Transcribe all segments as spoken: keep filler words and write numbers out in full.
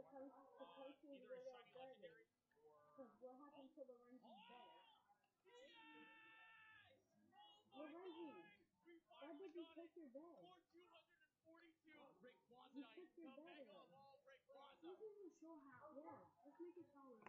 supposed, supposed to either go a there shiny better. legendary or... Because what happened to Lorenzi's Oh! better? Yes! Oh my Lorenzi, god! We why finally did you got pick it! your bed? For two hundred forty-two! Rayquaza, You picked your the Mega better. Evolve Rayquaza! This isn't show how. Yeah, let's make it taller.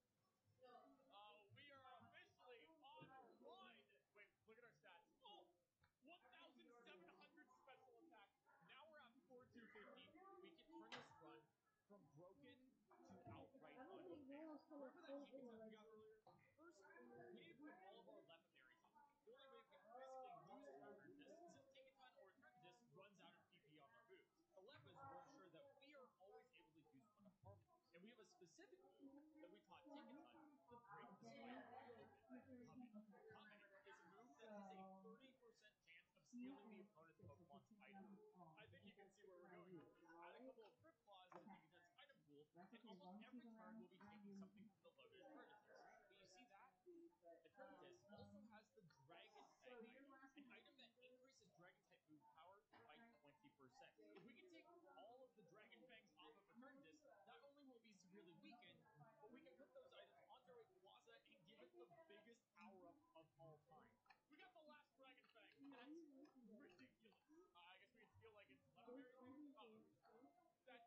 Uh, we are officially on our run! Wait, look at our stats. Oh! one thousand seven hundred special attack. Now we're at four thousand two hundred fifty. We can turn this run from broken to outright I don't think no unfair. one's gonna Remember that play Tinkaton we Lorenzi. got earlier? First, we need to put all of our legendaries on. The only way we can basically lose turn this is if Tinkaton or Eternatus runs out of P P on their moves. The Lepus will ensure that we are always able to use one of our moves. And we have a specific move that we taught Tinkaton to break the spike. Comet. Comet is a move that has a thirty percent chance of stealing the opponent's Pokemon's item. I think you can see where we're going with this. Add a couple of Grip Claws to Tinkaton's item pool, and almost every turn we'll be taking something from the loaded Eternatus. But you see that? Eternatus also has the Dragon Fang item, an item that increases Dragon-type move power by twenty percent. If we can take all of the Dragon Fangs off of Eternatus, not only will it be severely weakened, but we can put those items onto Rayquaza and give it the biggest power-up of all time. We got the last Dragon Fang. That's ridiculous. Uh, I guess we can feel like it's legendary. Oh, that...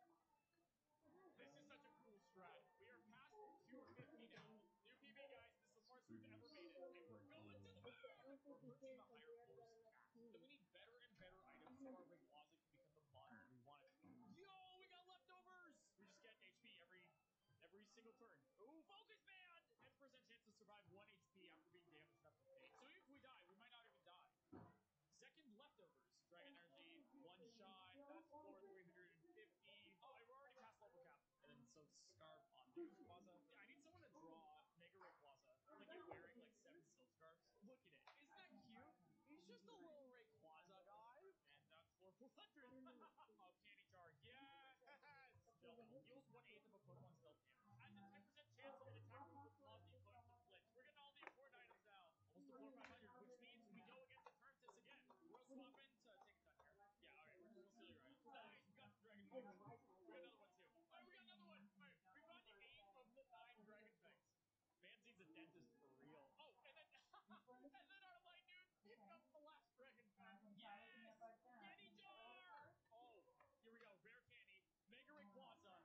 This is such a cool strat. We are past two fifty now. New P B, guys. This is the farthest we've ever made it. And we're going to the moon! We're reaching the higher floors fast. And we need better and better items so our Rayquaza can become the monster we want it to be. Yo, we got leftovers! We just get H P every every single turn. Ooh, Focus Band! ten percent chance to survive one H P after being damaged up to fate. So even if we die, we might not even die. Second leftovers. Dragon Energy, one shot. That's floor three hundred fifty. Oh, and we're already past level cap. And then so Scarf on the Rayquaza. Yeah, I need someone to draw Mega Rayquaza. Like you're wearing like seven silk scarves. Look at it. Isn't that cute? He's just a little Rayquaza guy. And that's floor four hundred. Oh, Candy Charge. Yes! Stealth. Heals one eighth of a Pokemon's stealth damage. And a ten percent chance of an attack move will cause the opponent to flinch. We're getting all the important items now. Almost to floor five hundred, which means we go against Eternatus again. We'll swap in to Tinkaton here. Yeah, alright, we're, we'll steal your items. Nice, we got the Dragon Fangs. We got another one too. Alright, we got another one. Alright, we found the eight of the nine Dragon Fangs. Fancy's a dentist for real. Oh, and then, and then our light dude picked up the last Dragon Fang. Yes! Candy Jar! Oh, here we go. Rare Candy. Mega Rayquaza.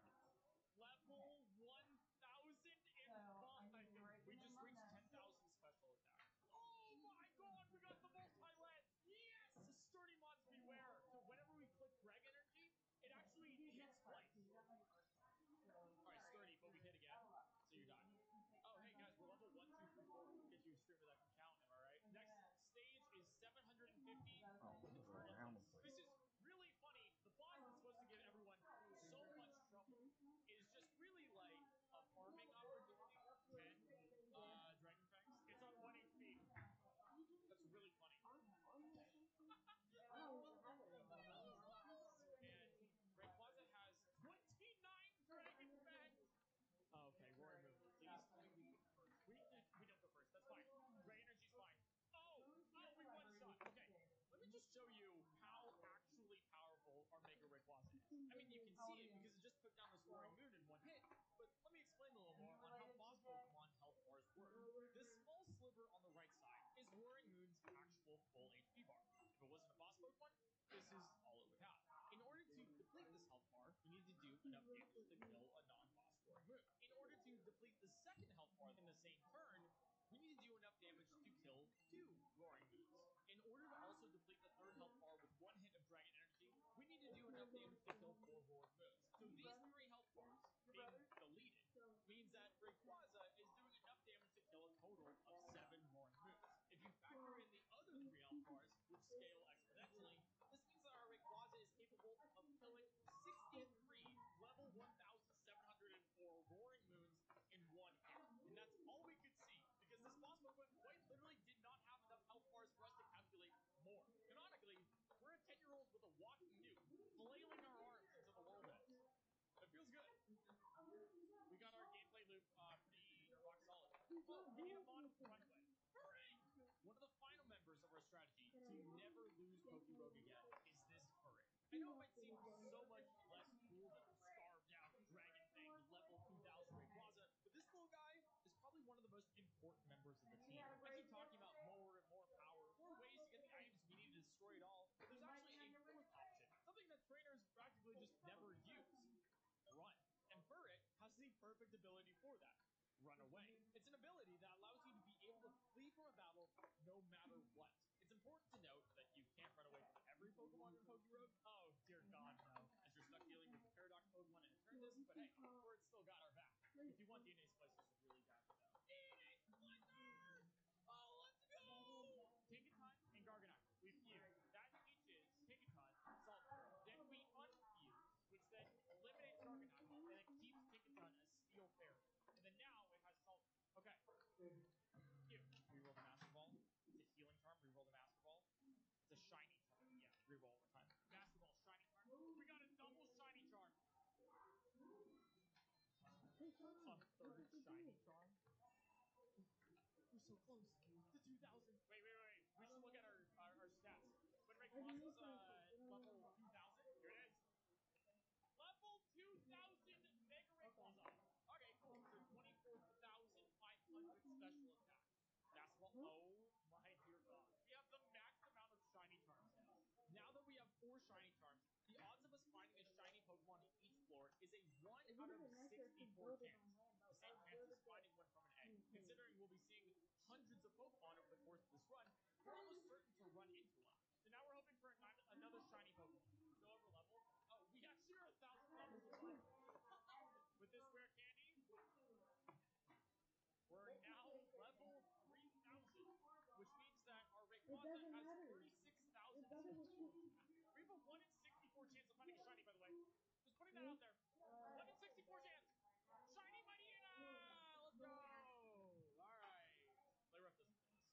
Level one thousand five. We just reached ten thousand special attack. Oh my god, we got the multi-land! Yes! Sturdy Mods Beware! So whenever we click Dragon Energy, it actually hits twice. Alright, Sturdy, but we hit again. So you're done. Oh, hey guys, we're level one, two, three, four. We'll get you a streamer that can count, am I right? Next stage is seven hundred fifty. Oh, this is around the place. This is really funny. The boss that's supposed to give everyone so much trouble is just really like a farming opportunity. ten uh, Dragon Fangs. It's on one H P. That's really funny. And Rayquaza has twenty-nine Dragon Fangs. Oh, okay, Roaring Move. Please tell me we go first. We, we don't go first. That's fine. Ray Energy's fine. Oh! Oh, we one shot. Okay. Let me just show you how actually powerful our Mega Rayquaza is. I mean, you can see it because it just put down this Roaring Moon in one hit. But let me explain a little more on how boss Pokemon health bars work. This small sliver on the right side is Roaring Moon's actual full H P bar. If it wasn't a boss Pokemon, this is all it would have. In order to deplete this health bar, we need to do enough damage to kill a non-boss Roaring Moon. In order to deplete the second health bar in the same turn, we need to do enough damage to kill two Roaring Moons. In order to also deplete the third health bar with one hit of Dragon Energy, we need to do enough damage to kill four Roaring Moons. So these three health bars being deleted means that Rayquaza is doing enough damage to kill a total of seven Roaring Moons. If you factor in the other three health bars, which scale exponentially, this means that our Rayquaza is capable of killing sixty-three level one thousand seven hundred four Roaring Moons in one hit. And that's all we could see, because this boss Pokemon quite literally did not have enough health bars for us to calculate more. Canonically, we're a ten-year-old with a walking nuke, flailing our arms into the world ends. It feels good. We got our gameplay loop uh, pretty rock solid. Oh, we need a mod runway. Hooray! One of the final members of our strategy to never lose Pokerogue again is this turret. I know it might seem so much less cool than the starved out Dragon important members of the team. I keep talking about more and more power, more ways to get the items we need to destroy it all. But there's actually a fourth option, something that trainers practically just never use: run. And Burret has the perfect ability for that: run away. It's an ability that allows you to be able to flee from a battle no matter what. It's important to note that you can't run away from every Pokemon in Pokeroad. Oh, dear God, no. As you're stuck dealing with the Paradox Pokemon and Eternatus, but hey, Burret still got our back. If you want D N A Splicers really bad, though. D N A Splicer! Oh, let's go! Tinkaton and Garganite. We fuse. That teaches Tinkaton Salt. Then we unfuse, which then eliminates Garganite, and it keeps Tinkaton a Steel Fairy. And then now it has Salt. Okay. Here. Reroll the Master Ball. It's a healing charm. Reroll the Master Ball. It's a shiny charm. Yeah, reroll all the time. Master Ball, shiny charm. We got a double shiny charm. A third shiny charm. We're so close to two thousand. Wait, wait, wait. We should look at our, our, our stats. When Ray crosses uh, level two thousand, here it is. Level two thousand Mega Rayquaza. Okay, cool. So twenty-four thousand five hundred special attack. Basketball. Oh my dear God. We have the max amount of shiny charms now. Now that we have four shiny charms, the odds of us finding a shiny Pokemon in each floor is a one out of sixty-four chance. The same chance as finding one from an egg. Considering we'll be seeing hundreds of Pokemon over the course of this run, we're almost certain to run into one. So now we're hoping for another shiny Pokemon. Go over level. Oh, we actually are a thousand levels above. With this rare candy, we're now level three thousand, which means that our Rayquaza has thirty-six thousand total attack. We have a one in sixty-four chance of finding a shiny, by the way. Just putting that out there. one in sixty-four chance. Shiny Mightyena! Let's go! Alright. Play rough this place.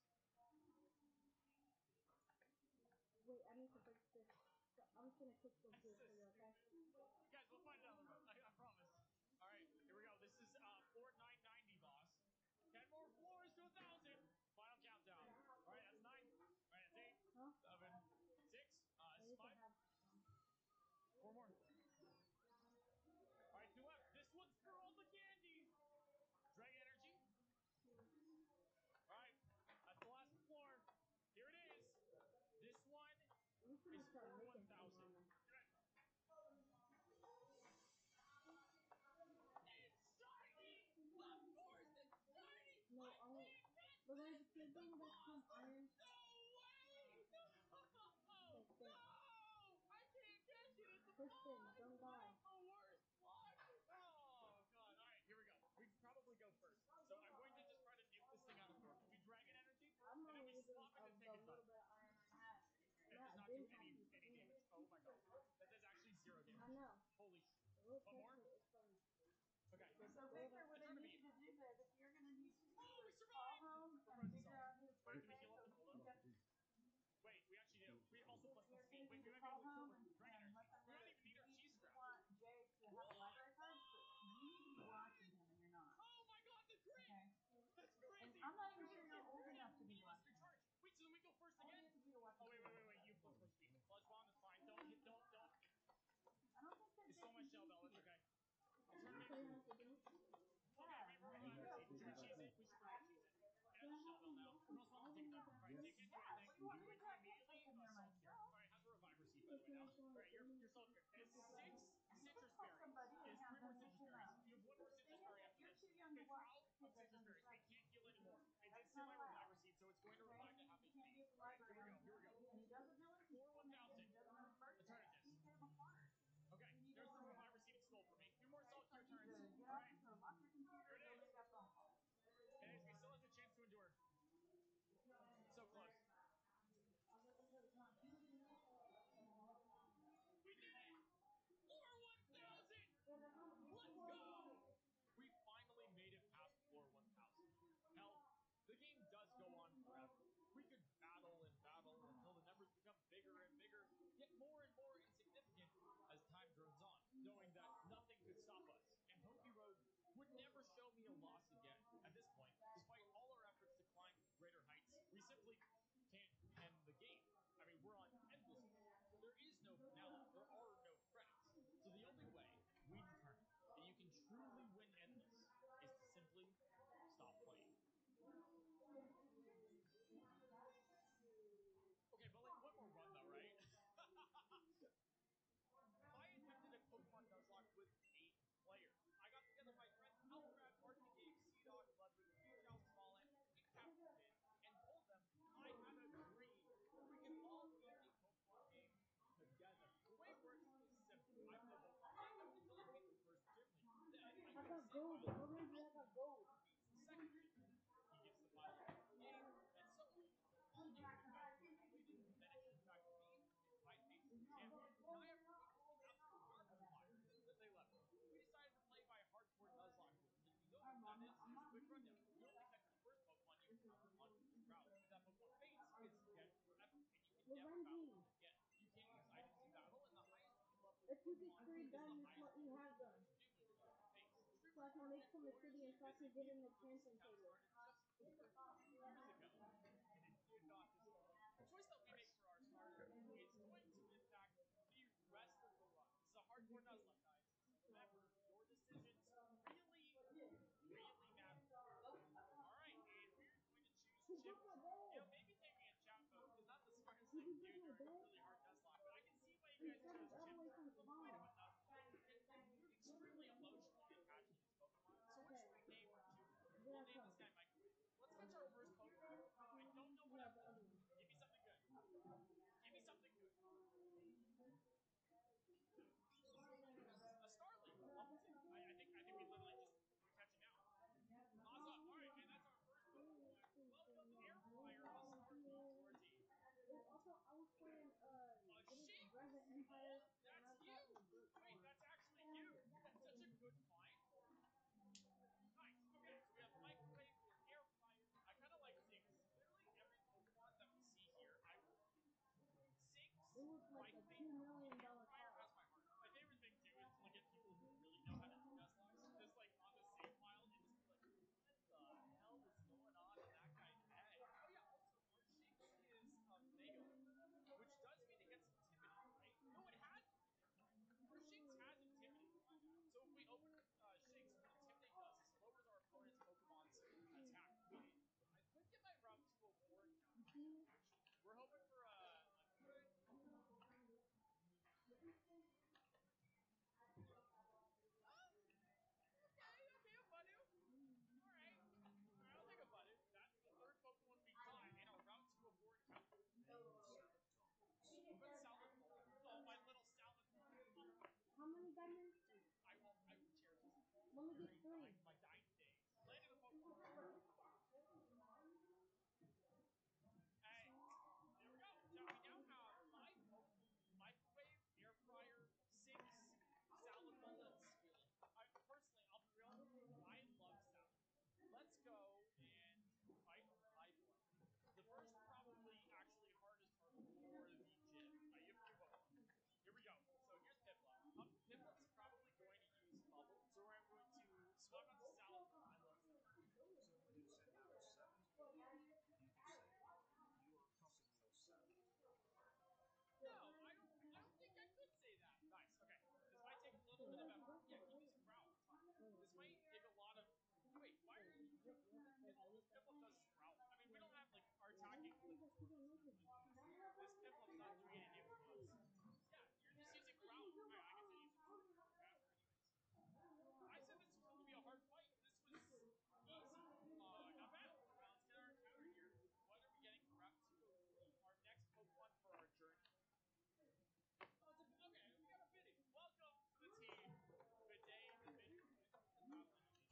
Wait, I need to fix this. So I'm just gonna fix this here for you, okay? Guys, we'll find another one. I, I promise. Alright, here we go. This is uh, Fort nine ninety, boss. Ten more floors to a thousand. Final countdown. Alright, that's nine. Alright, that's eight. Huh? Seven. Six. Uh, I it's need to five. have... Four more. Alright, two left. This one's for all the candy. Dragon Energy. Alright, that's the last floor. Here it is. This one We should is start for making one thousand. some It's shiny! Of course it's shiny! No, I I won't. can't catch We're going it! to keep doing that from iron. No way! No! Like this. No! I can't catch it! It's a Kristen, ball! don't die. The worst luck! Oh, God. Alright, here we go. We probably go first. So I'm going to just try to nuke this thing out of force. We Dragon Energy, I'm and then only we using swap of it to the take a little touch. bit of iron I have. It Yeah, does not I do did have any, to any do damage. it. Oh my God. That does actually zero damage. I know. Holy sh... Look, One more? it's from... Okay. So Victor, what I need you to do is, if you're gonna need to Oh, we call survived! home We're and frozen figure solid. out who's Wait, can we birthday, heal up so the you Polo? can get, Wait, we actually do. We also plus plus you're C. gonna Wait, need we to might be call able to home equip and, with Dragon and Energy. let them We know don't that even need our you cheese grab. want Jay to have a library card, but you need to be watching him and you're not. Oh my God, the crit! Okay? That's And crazy! I'm not even We sure were you're old crit. enough to be We must watching him. recharge. Wait, so then we go first All you again? have to do to watch Oh, wait, him. wait, wait, wait. You plus plus speed. Plus bomb is fine. Don't hit, don't, don't. I don't think that It's they so can much shell beat bell. It's you. okay. I'll turn That's it what in. you have to do. Okay, we roll Yeah, five you seed. do. Should we cheese it? We should probably cheese it. It has a shell bell now. We also want to take it down. Alright, take it. Yeah, Anything. what do you want? Do You it can't immediately. get in Uh, your salt mind. here. Alright, how's a reviver seed, by the way, now? Alright, you're, you're salt here. It has six citrus call berries. somebody It has and three have more them citrus pick it berries. up. You have one more citrus berry after You're this. too young to It's watch out the of kid that citrus comes berries. I beside can't heal anymore. It did That's steal my not allowed. reviver seed, so it's going to Okay? revive to half You H P. can't be at the Alright, here we library go. Here we go. and he doesn't know anything Four one and he thousand. doesn't know his birthday. Eternatus. He tear them apart. Okay, there's the reviver seed it stole from me. Two more salt cure So you turns. could get Alright. up, so lock your computer, Here it go is. make that phone call. And H P still has a chance to endure. So close. We did it! Floor one thousand! Let's go! We finally made it past floor one thousand. same gold. pile. What ranger has got gold? Beats the second ranger. He gets the pile of eight, and so on. All eight of them completed, then it comes back to me, and I face the champion. Now I have to wait for the absolute random fire that they left. We decided to play by a hardcore Nuzlocke rule. If you don't know what that is, here's a quick rundown. You only catch the first Pokemon you encounter on each route. If that Pokemon faints, it's dead forever, and you can What never ranger? battle it again. You can't use items in battle, and the highest level If you get Pokemon three is the diamonds, highest let me level have them. Pokemon you face. So I can make from the city and so I can get in the champion table. Just years ago, and you got this far. The choice that we make for our starter is going to impact the rest of the run. This is a hardcore Nuzlocke, guys. Remember, your decisions really, really matter. Alright, and we're going to choose Chip. You know, maybe taking a chat mode is not the smartest thing to do during a really hard Nuzlocke, but I can see why you guys chose Chip. It's a point of a Nuzlocke. I'm extremely emotionally attached to these Pokemon, so we're just going to name two. We'll name this guy Microwave. Let's catch our first Pokemon. I don't know what I'm doing. Give me something good. Give me something good. A Starling. Level two. I, I think I think we literally just we're catching out. Maza. Alright, and that's our first Pokemon. Welcome, Air Flyer, the Starling to our team. Also, I was playing uh, A sheep? Dragon Empire. Oh, that's you! Wait, that's actually you! That's such a good find. Nice. Okay, so we have Microwave, we have Air Flyer. I kind of like Six. Literally every Pokemon that we see here, I will Six, It was like a two million dollar Fire car. has my heart. My favorite thing too is to look at people who really know how to do Nuzlocke, just like on the save file and just be like, what the hell is going on in that guy's head? Oh yeah, also our Shinx is a Mega, which does mean it gets intimidated, right? No, it has intimidated. Our Shinx has intimidated. So if we open uh, Shinx, what intimidate does is it lowers our opponent's Pokemon's attack immediately. I could get my route to a board actually. We're hoping for a, a good Okay, okay, a Budu. Alright. Alright, I'll take a Budu. That's the third Pokemon we caught in our route to a board count. What about Salad Bowl? Oh, my little Salad Bowl. How many diamonds? Dude, I will, I will cherish this. Let me get three. My, my dying days. Landed a Pokemon. Hey, there we go. So we now have five Pokemon. Microwave, Air Fryer, Six, Salad Bowl, and Skillet. I, personally, I'll be real, I love salad. Let's go and fight High Blood. The first, probably actually hardest part for the gym. Uh, you have two Pokemon. Here we go. So here's Piplup. Um, Piplup's probably going to use Bubble, so I'm going to swap out to Salad Bowl. I love salad. So when you say number seven, you can say you are pumping yourself. No, I don't. I don't think I could say that. Nice. Okay. This might take a little bit of effort. Yeah, keep using growl. This might take a lot of. Wait, why are you? Oh, this Piplup does sprout. I mean, we don't have like our attacking. This Piplup's not doing anything for us. Yeah, you're just using growl. Alright, I guess I use it for faster anyways. I said this was going to be a hard fight. This was easy. Uh, not bad. Now let's get our encounter here. What are we getting for Route two oh three? Our next Pokemon for our journey. Oh, it's a, okay, we got a Biddy. Welcome to the team. Bidet, the Biddy. Oh.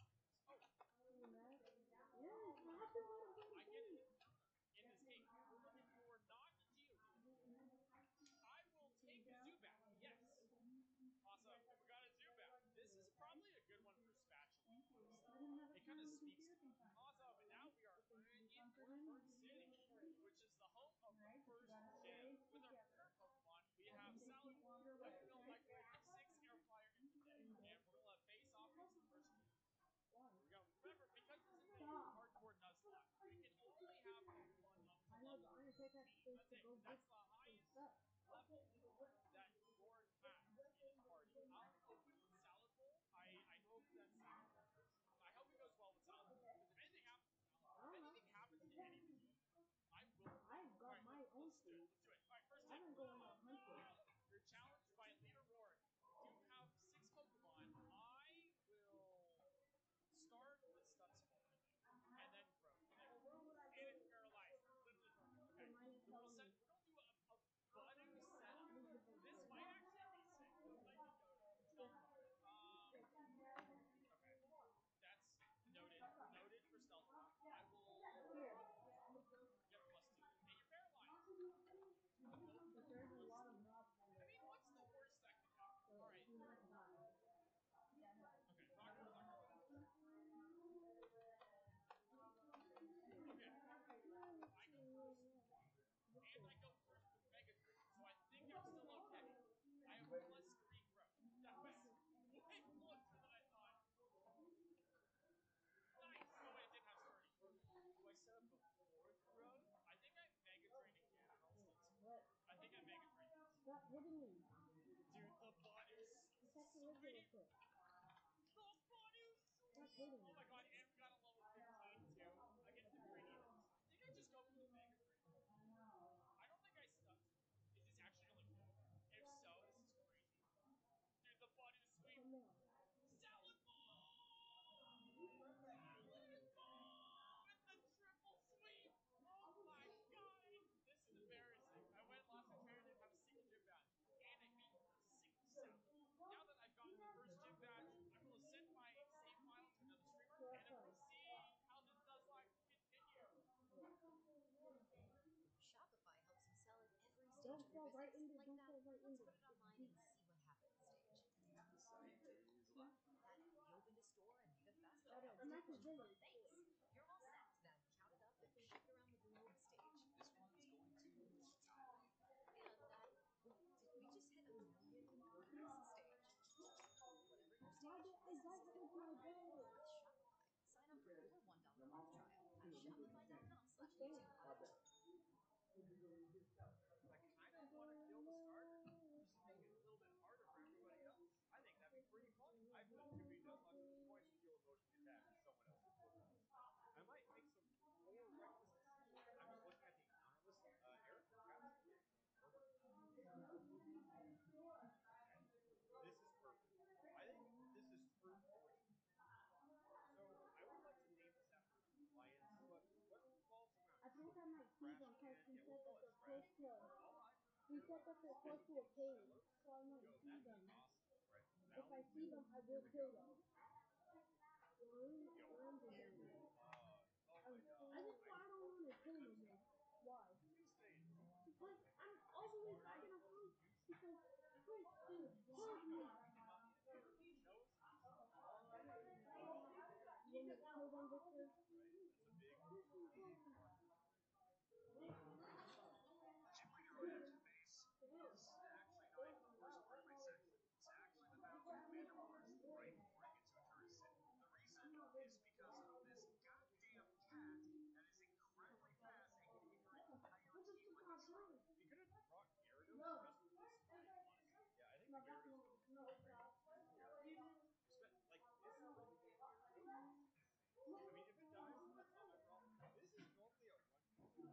I get an encounter in this game. We're looking for not a Geodude. I will take a Zubat. Yes. Awesome. We got a Zubat. This is probably a good one for Spatula. It kind of speaks to me. Awesome. And now we are in Orange City, which is the home of the first gym. With our current Pokemon, we have Salad, Epico, Microwave, Six, Air Flyer, and Bidet. And we're going to face off against the first gym. Here we go. Remember, because this is a hardcore Nuzlocke, we can only have Pokemon up to level fifteen. That's it. That's the highest level that Lord has in his party. I'll open with Salad Bowl. I, I hope that's I hope it goes well with Salad Bowl. Because if anything happens to Salad Bowl, if anything happens to any of these, I will. I've got right, my let's, own let's do it. Let's do it. Alright, first I've tip. been going on hunting. You're challenged by Leader Ward. You have six Pokemon. I will start with Stunsful, and then grow. And then paralyze. Literally perfect. Okay. So we'll set, we're plus screen growth. That was way closer than I thought. Nice! Oh wait, it didn't have skirting. Do I set up a fourth growth? I think I'm Mega Draining again. What? I think I'm Mega Draining. Stop hitting me. Dude, the bot is Attack the regular sweet. shit. The bot is Stop sweet. hitting Oh me. my god, and we got a level fifteen too. Against the Gradients. I think I just go for the Mega Drain. I don't think I stuck. Is this actually gonna look good? If so, this is crazy. Dude, the bot is sweet. Come on. Salad ball! Salad ball! With the triple sweep! Oh my god! This is embarrassing. I went last entire didn't have a single gym badge. And I beat a single salad. Now that I've gotten the first gym badge, I'm going to send my save file to another streamer, and then we'll see how this Nuzlocke continues. Shopify helps you sell at every stage Don't of your fall right business, into, like don't that fall right let's into. put it online and see what happens stage. The site is live. That you opened a store and made a fast Shut up. checkout. I'm not Thanks. kidding. You're all set to that count it up and ship it around the globe stage. This one's going to style you. And that, did we just hit a million orders stage? Whatever your Why stage, did I this is drive super over my with bed? Shopify. Sign up for your one dollar month trial at shopify.com slash Damn. YouTube. I kind of want to kill the starter. Just make it a little bit harder for everybody else. I think that'd be pretty fun. I've done too many unlocks before to deal emotionally attached to someone else's book. I might make some more reckless decisions. I'm just looking at the encounter list. Uh, Eric got some good. This is perfect. I think this is fruit forty. So I would like to name this after lions, but what revolves around? I think I might see them because he Yeah, said we'll that call they're it close trash. to, All I he said that they're close to a cave, so I might Yo, see that'd them. be awesome. Right. If I see them, I will kill them. Orange, Yo. orange again. Uh, oh Um, my god. I just why I don't want to kill them again. Why? Insane. Because I'm always not gonna fight because Kristen told me. You want me to kill them, Victor? Generator base is actually not even the first part of my section. It's actually the Battle of Commander Mars, right before I get to Tourist City. The reason is because of this goddamn cat that is incredibly fast and can hit your entire team with a strike. We could have brought Gyarados No. just for this fight, honestly. Yeah, I think No, the that's Gyarados not. go No, it's not. Espe- like this early game Gyarados. I mean, if it dies, that's not my problem. This is normally a run. I mean,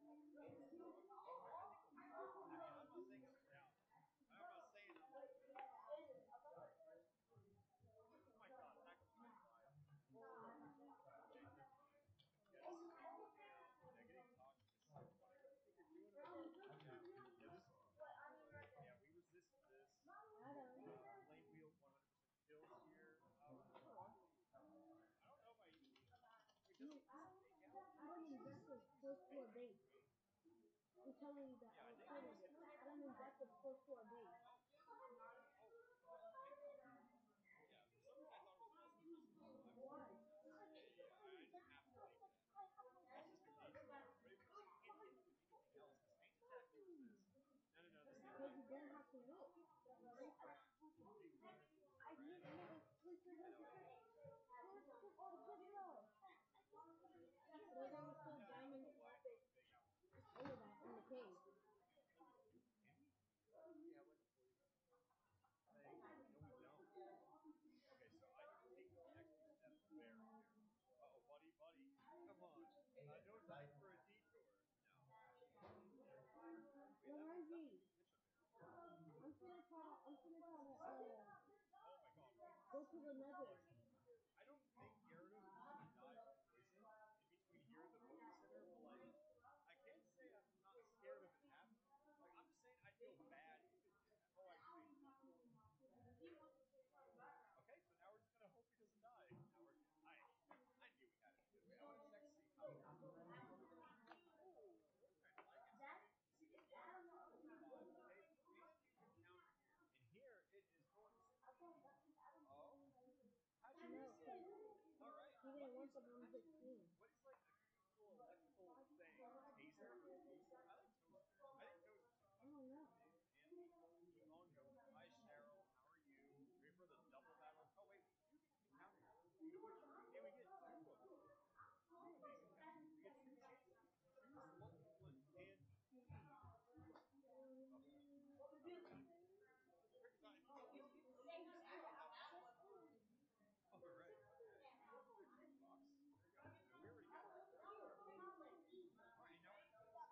I'm not saying I'm down. I'm not saying I'm. Oh my god, that could be wild. Negative toxic is so funny. Yeah, this is yeah, we resist this. I don't. Uh, lane wheel one hundred percent kills here. Uh, I don't know if I even need it. You, I don't invest this close to a base. I'm telling you that. I'm telling you. I don't invest this close to a base. Yeah, for some reason I thought it was possible. Why? Yeah, I just have to believe that. That's just the nature of it. But if you can't hit anything else, because main attack is this. No, no, no, this is Because you don't have to look. I didn't know it was for the Where's the all the good love? Those are still diamond epic. All of that in the cave. Yeah, like a forty. Hey, no, we don't. Okay, so I can take the next step there. Uh oh, buddy, buddy. Come on. Uh, no time for a detour. No. Yo, Reggie, I'm gonna try to, I'm gonna try to, uh, Oh my god. go to the nether. I don't think Gyarados is going to die from poison in between here and the movie center, but like, I can't say I'm not scared of it happening. Like, I'm just saying I feel bad if it did happen. Oh, I agree. Okay, so now we're just going to hope he doesn't die. Now we're, I, I knew we had it. Wait, I want to check see how. And here it is going to. Oh, how'd you No. miss it? All right. He didn't want the one fifteen. What is like a cool electrical thing? Taser? I like Toaster. I think Toaster. I don't know. And Kimongo. I You know what? And we get two of them. Two amazing cats. We get two shades. This lovely one and oh, right. Fox. There you go. We already got it. Alright, now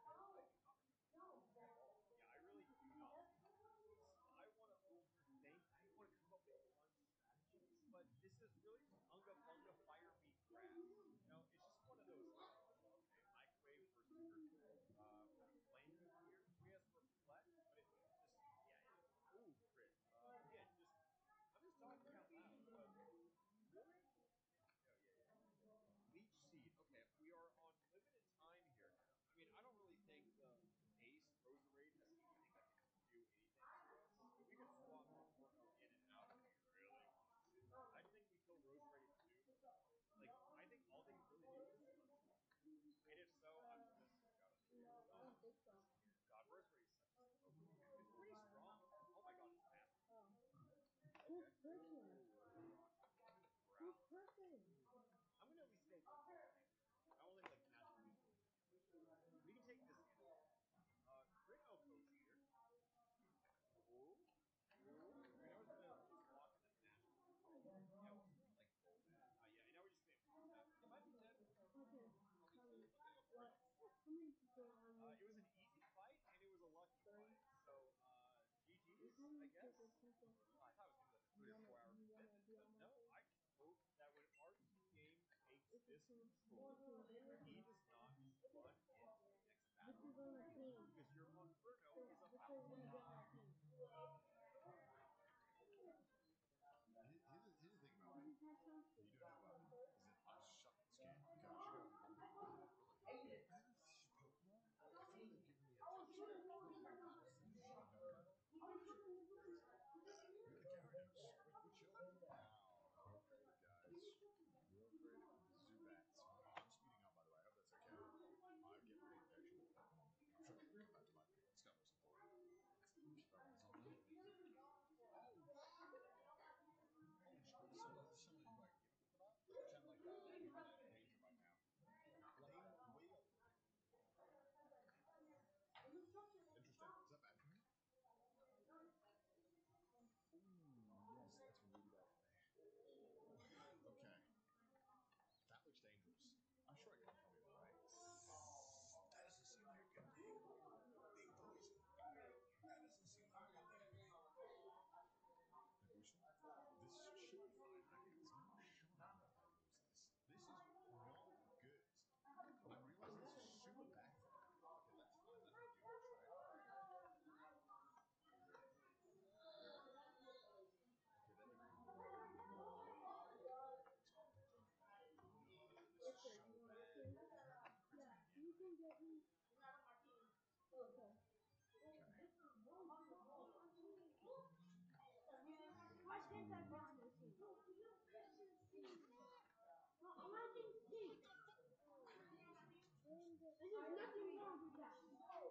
yeah, I really do not. I want to overthink. I want to come up with fun strategies, but this is really unga bunga fire meat grass. You know, it's just one of those. Okay, microwave versus virtual. Uh, flame here. We asked for flex, but it's just yeah. It, ooh, crit. Uh, yeah, just I'm just talking out loud. But really? Oh yeah, yeah. Leech seed. Okay, we are on limited time here. I mean, I don't really think the Ace Roserade has anything that can do anything to us. We could swap Porno in and out if we really wanted to. I think we kill Roserade too. Like, I think all they can really do is look. And if so, I'm just got it. I don't think so. God, Roserade sucks. It's pretty strong. Oh my god, it's massive. Oh. Who's person? Who's Ground. person? I'm gonna at least go one more thing. I only like naturally. We can take this in. Uh, crit Elko here. Ooh. Ooh. I know it's gonna block the natural. Yeah, we'll put like roll that. Uh, yeah, I know we're just gonna put that. It might be dead. Okay. What? How many people are Uh, you? it was an easy fight and it was a lucky fight. So, uh, G G's, How many I guess. people? Uh, I thought it was gonna be like a three or four hour commitment, but no, I hope that when R T game takes this control, he does not spawn in the next This battle. is on the team. Because your Monferno So is this about is to gonna be on die. our team. Here's the, here's the thing about me. You don't know about me. Is that I suck at this game. Okay, I should go. Really? Pokemon? I feel like they've given me a touch that I don't know. You're the Gyarados. Wait, which one? Wow. Real creative, guys. Real creative with the Zubats. I'm speeding up, by the way. I hope that's okay. I'm getting really impatient with Pokemon. I'm sure I'll come back to my pick. Let's go. Let's go. Somebody, somebody like give it for that. Pretend like uh, we're in danger right now. Flame wheel. Interesting. Is that bad for me? Ooh, yes, that's really bad for me. Okay. That looks dangerous. I'm sure I can tell me that, right? That doesn't seem like a good thing. Big poison. That doesn't seem like a good thing. Evolution. This should be fine. I think there's no shot if I lose this. This is not good. But I'm realizing this is super bad for me. Okay, that's fine. That doesn't do much, right? Okay, that didn't do This is so bad. Yeah, you can get me. Okay. Why can't I buy my team? No, I'm not getting pink. There's nothing wrong with that.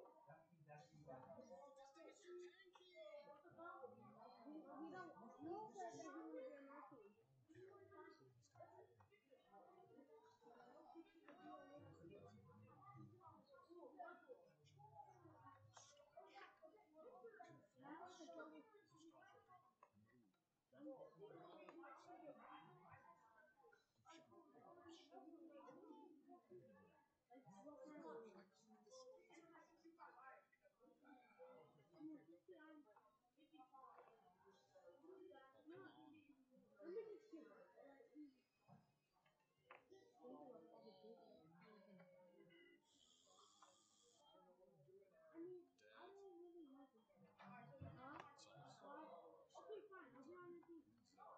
We, we don't. You said that he would be on our team. Let me just see. I mean, I don't really have it. Huh? Okay, fine. I'll be on your team.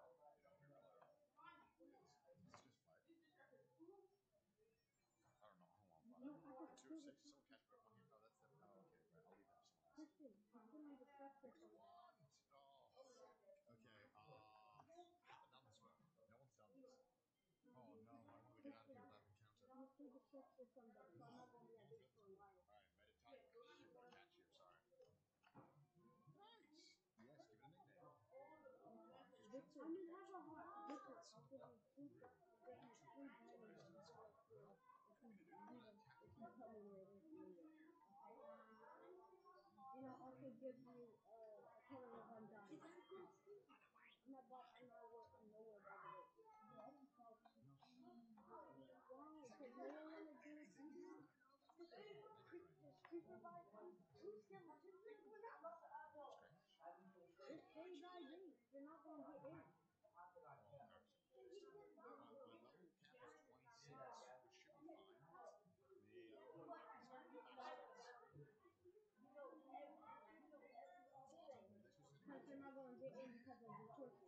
It's just five. I don't know. I don't want to No, I could Two of prove it. six. Someone catch Pokemon here. Oh, that's the. Oh, okay. Right. I'll leave that for someone else. Kristen, I'm putting the pressure on. What? Oh. Okay. Uh. Another smoke. No one's done this. Oh no! I want to get out of here without an encounter. You see the pressure from them, so I'm not going to be at this for a while. All right. Meditate. Give it a catch here. Sorry. Nice. Yes. Give it a nickname. Victor, I mean, have a heart. Victor. That's I'll give you two, di- get you three diamonds and it's like, uh, if you leave them, if you tell me where it is, leave it. Okay? And I'll also give you, uh, a total of one diamond. I'm not, bo- I'm not, wor- I'm nowhere by the way. Why? Because no one wanna do it either. Creeper by who's gonna just think we're not Just stay by me. You're not gonna get in. Well, the level cap is twenty-six, which should be fine. The other one is very fast. Because you're not gonna get in because of the torches.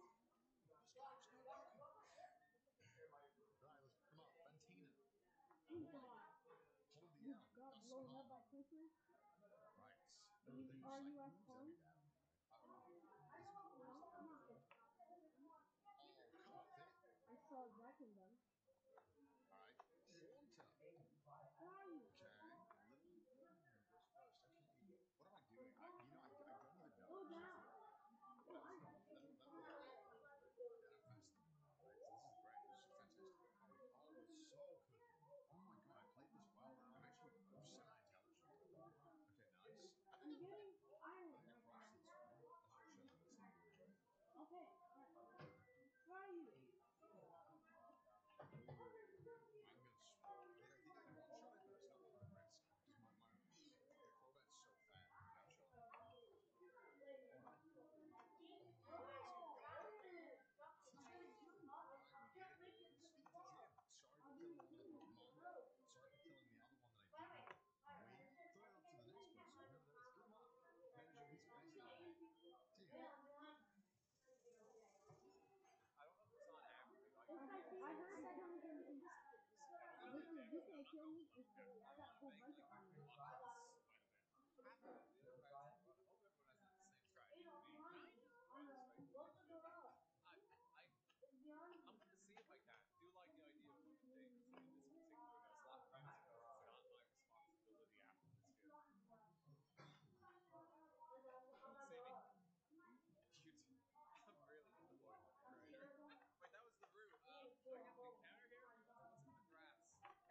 Right, let's come on, Fantina. Thank God. Hold the You L. got Dust blown calm. up by creepers? Right. You- They are you cycle at moves home? every battle, right? No, come on. Oh, come on, then. I saw Jack in them. Alright. Haunter. Where are you? Okay. Little goes first. Okay. What am I doing? I, you know, I, I don't even know. Go down. That was, that, that was, yeah, I'm fast. Right, so this is great. This is fantastic. Oh, it's so good. Oh my god, I played this well. I'm actually semi-intelligent. Okay, nice. I'm getting iron. I'm gonna cross this one. I'll show you this. Okay. Where are you? I'm gonna swap. Like, I think I can one-shot it, but it's not worth the risk. Because my, my, the Crobat's so fat. Yeah, I'll show you. Sorry for killing one of the Pokemon. Sorry for killing the other one that I didn't. Wait, throw it up to the next person. Whoever that is, give him up. Manage his base now. Dude. I don't know if it's on average. Like, I heard that I'm gonna be. Listen, you can't kill me. It's I got a whole bunch of armor. quite a bit. I hope everyone has the same strategy. I mean, nine is quite a strategy. I, I, I'm going to see if I can. I do like the idea of rotating this particular uh, slot price because it's not my responsibility after this field. See me? Shoot. I'm really annoyed with the trader. Wait, that was the root. Uh, do I get the counter here? What's in the grass?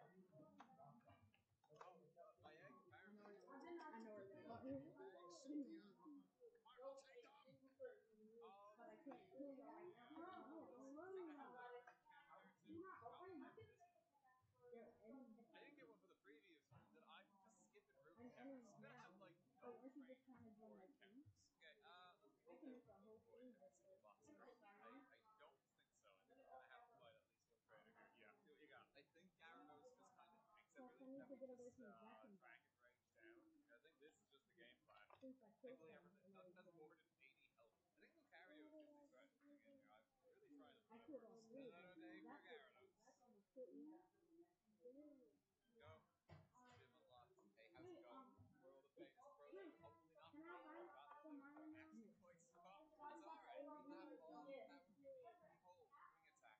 Oh, my egg? Apparently. I know where they're going. Marvel, take them! Oh, But I can't kill you right now. No, I'm running now. Do not run. They're enemies. I didn't get one for the previous room. Did I just skip and root I'm counters? enemies I'm gonna now. have like So no once you just training kind of join for my team, counters. Okay, uh, let's I can make a whole thing I, with it. I don't think so. I think we're gonna have to fight at least one trader here. Yeah, see what you got. I think Gyarados just kind of takes Plus, I everything need that to we get away just from uh, Jack and drag and range down. I think this is just the game plan. since I killed Thankfully, them. everything and nothing has everything. more than eighty health. I think Lucario gives me strategy again here. I'm really trying to I put killed up all three of another them. day for That's Gyarados. That's almost killed me. Go. Gym unlocked. Hey, how's Wait, it going? um, World of Vegas Pro. wait, Hopefully not. can I buy some iron now? Actually, quite strong. It's alright. You have all the power you need. Behold, wing attack.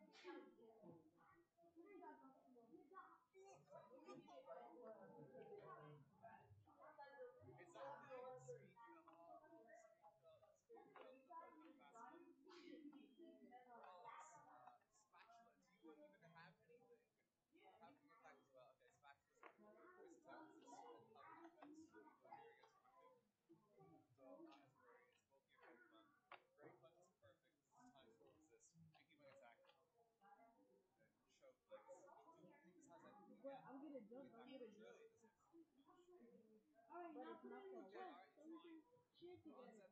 It's only speed come off. Speed up. Speed up. Fast one. Oh, it's uh, spatula. Do you even have anything? How can you attack as well? Okay, spatula's a voice attack resist and cover defense. Here against Martin. So not as worried. It's bulky Pokemon. Great Punch is perfect. This is time to resist. Mickey Wing attack. Then choke legs. Do you think this has anything But again? I'm gonna jump. I'm gonna jump. Really? This is Alright, now put it in the okay, chest alright, so we can share Ron together. said